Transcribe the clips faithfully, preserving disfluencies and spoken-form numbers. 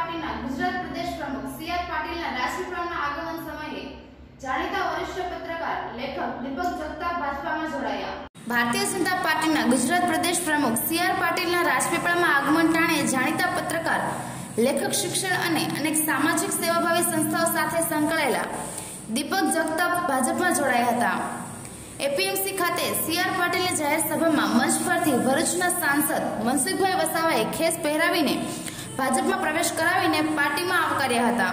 પાર્ટીના ગુજરાત પ્રદેશ પ્રમુખ C R પાટીલના રાજપીપળાના આગમન સમયે જાણીતા વરિષ્ઠ પત્રકાર લેખક દીપક જગતાપ ભાજપામાં જોડાયા। ભારતીય જનતા પાર્ટીના ગુજરાત પ્રદેશ પ્રમુખ સી આર પાટીલના રાજપીપળામાં આગમન ટાણે જાણીતા પત્રકાર લેખક શિક્ષણ અને અનેક સામાજિક સેવાભાવી સંસ્થાઓ સાથે સંકળાયેલા દીપક જગતાપ ભાજપમાં જોડાયા હતા। એપીએમસી ખાતે સી આર પાટીલની જાહેર સભામાં મંચ પરથી ભરૂચના સાંસદ મનસુખભાઈ વસાવાએ ખેસ પહેરાવીને ભાજપમાં પ્રવેશ કરાવીને પાર્ટીમાં આવકાર્યા હતા।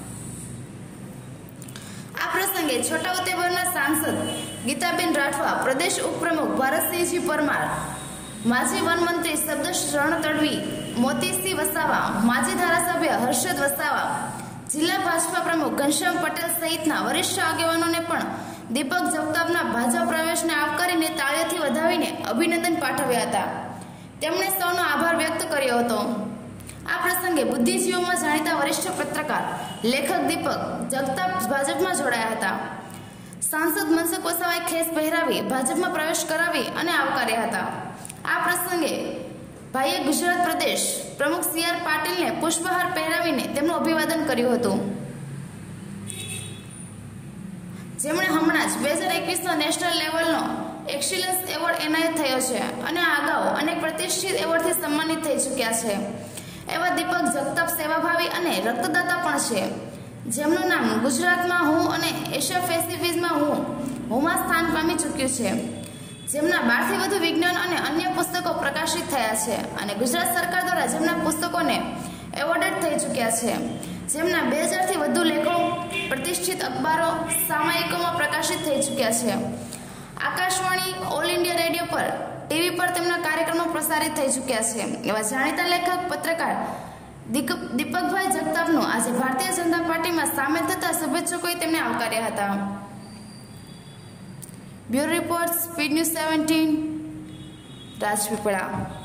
આ પ્રસંગે છોટાઉદેપુરના સાંસદ ગીતાબેન રાઠવા, પ્રદેશ ઉપપ્રમુખ ભારતસિંહજી પરમાર, માજી વનમંત્રી શબ્દશ રણતડવી, મોતીસિંહ વસાવા, માજી ધારાસભ્ય હર્ષદ વસાવા, જિલ્લા ભાજપા પ્રમુખ ઘનશ્યામ પટેલ સહિતના વરિષ્ઠ આગેવાનોને પણ દીપક જગતાપના ભાજપ પ્રવેશને આવકારીને તાળીઓથી વધાવીને અભિનંદન પાઠવ્યા હતા। તેમણે સૌનો આભાર વ્યક્ત કર્યો હતો। આ પ્રસંગે બુદ્ધિજીવીઓમાં જાણીતા વરિષ્ઠ પત્રકાર લેખક દીપક જગતાપ ભાજપમાં જોડાયા હતા। સાંસદ મનસુખ વસાવાએ ખેસ પહેરાવી ભાજપમાં પ્રવેશ કરાવી અને આવકાર્યા હતા। આ પ્રસંગે ભાઈએ ગુજરાત પ્રદેશ પ્રમુખ સી આર પાટીલને પુષ્પહાર પહેરાવીને તેમનું અભિવાદન કર્યું હતું, જેમણે હમણાં જ બે હજાર એકવીસનો નેશનલ લેવલનો એક્સિલન્સ એવોર્ડ એનાયત થયો છે અને અગાઉ અનેક પ્રતિષ્ઠિત એવોર્ડથી સન્માનિત થઈ ચૂક્યા છે। એવા દીપક જગતાપ સેવાભાવી અને રક્તદાતા પણ છે, જેમનું નામ ગુજરાતમાં હું અને એશિયા પેસિફિકમાં હું હુંમાં સ્થાન પામી ચૂક્યું છે, જેમના બારથી વધુ વિજ્ઞાન અને અન્ય પુસ્તકો પ્રકાશિત થયા છે અને ગુજરાત સરકાર દ્વારા જેમના પુસ્તકોને એવોર્ડેડ થઈ ચૂક્યા છે, જેમના બે હજારથી વધુ લેખો પ્રતિષ્ઠિત અખબારો સામયિકોમાં પ્રકાશિત થઈ ચૂક્યા છે। આકાશવાણી, ઓલ ઇન્ડિયા રેડિયો પર, ટીવી પર તેમના કાર્યક્રમો પ્રસારિત થઈ ચૂક્યા છે। એવા જાણીતા લેખક પત્રકાર દીપકભાઈ જગતાપનું આજે ભારતીય જનતા પાર્ટીમાં સામેલ થતા શુભેચ્છકોએ તેમને આવકાર્યા હતા। Bureau report, speed news seventeen, Rajpipla.